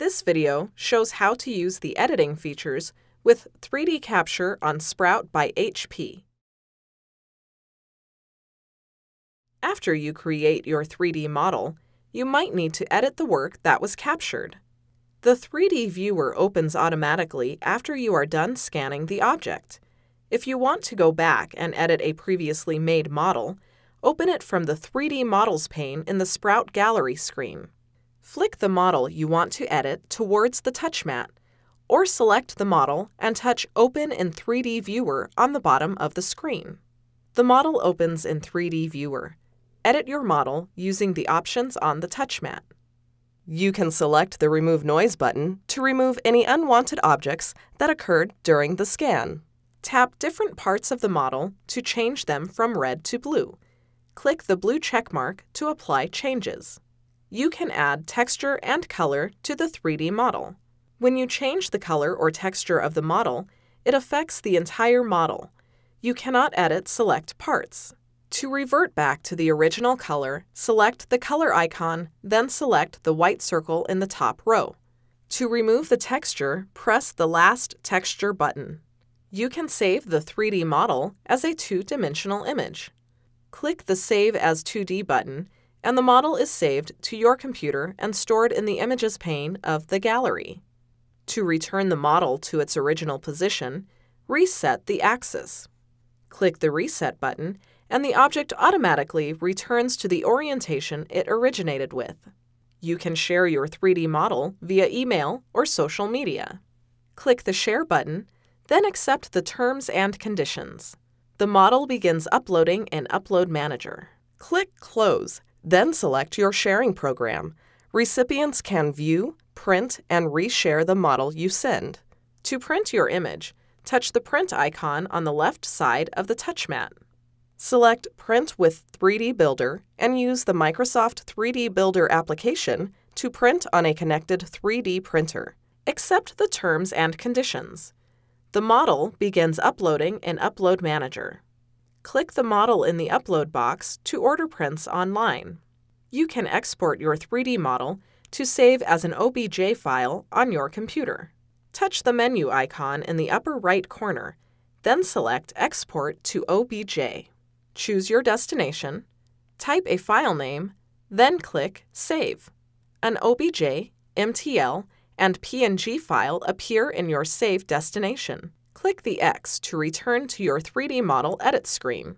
This video shows how to use the editing features with 3D Capture on Sprout by HP. After you create your 3D model, you might need to edit the work that was captured. The 3D viewer opens automatically after you are done scanning the object. If you want to go back and edit a previously made model, open it from the 3D Models pane in the Sprout Gallery screen. Flick the model you want to edit towards the touch mat, or select the model and touch Open in 3D Viewer on the bottom of the screen. The model opens in 3D Viewer. Edit your model using the options on the touch mat. You can select the Remove Noise button to remove any unwanted objects that occurred during the scan. Tap different parts of the model to change them from red to blue. Click the blue check mark to apply changes. You can add texture and color to the 3D model. When you change the color or texture of the model, it affects the entire model. You cannot edit select parts. To revert back to the original color, select the color icon, then select the white circle in the top row. To remove the texture, press the last texture button. You can save the 3D model as a two-dimensional image. Click the Save as 2D button, and the model is saved to your computer and stored in the Images pane of the gallery. To return the model to its original position, reset the axis. Click the Reset button, and the object automatically returns to the orientation it originated with. You can share your 3D model via email or social media. Click the Share button, then accept the terms and conditions. The model begins uploading in Upload Manager. Click Close, then select your sharing program. Recipients can view, print, and reshare the model you send. To print your image, touch the print icon on the left side of the touch mat. Select Print with 3D Builder and use the Microsoft 3D Builder application to print on a connected 3D printer. Accept the terms and conditions. The model begins uploading in Upload Manager. Click the model in the Upload box to order prints online. You can export your 3D model to save as an OBJ file on your computer. Touch the menu icon in the upper right corner, then select Export to OBJ. Choose your destination, type a file name, then click Save. An OBJ, MTL, and PNG file appear in your saved destination. Click the X to return to your 3D model edit screen.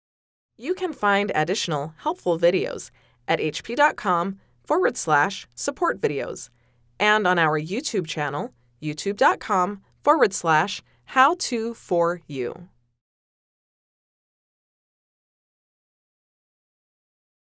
You can find additional helpful videos at hp.com/support videos and on our YouTube channel, youtube.com/how-to-for-you.